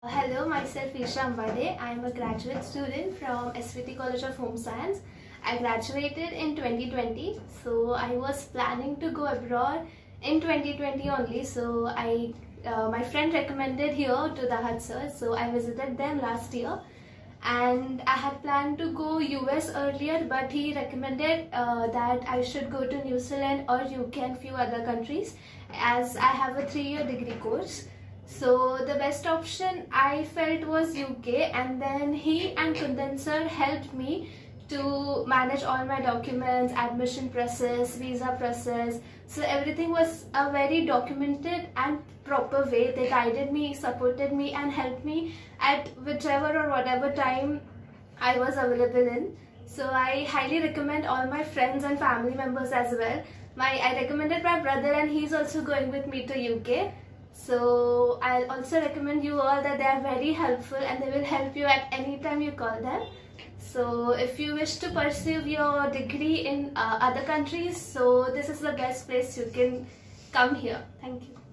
Hello, myself Isha Ambade. I am a graduate student from SVT College of Home Science. I graduated in 2020, so I was planning to go abroad in 2020 only. So my friend recommended here to the Hudsons, so I visited them last year. And I had planned to go US earlier, but he recommended that I should go to New Zealand or UK and few other countries, as I have a 3-year degree course. So the best option I felt was UK, and then he and Kundan sir helped me to manage all my documents, admission process, visa process. So everything was a very documented and proper way. They guided me, supported me and helped me at whichever or whatever time I was available in. So I highly recommend all my friends and family members as well. I recommended my brother, and he's also going with me to UK. So I'll also recommend you all that they are very helpful and they will help you at any time you call them. So if you wish to pursue your degree in other countries, so this is the best place you can come here. Thank you.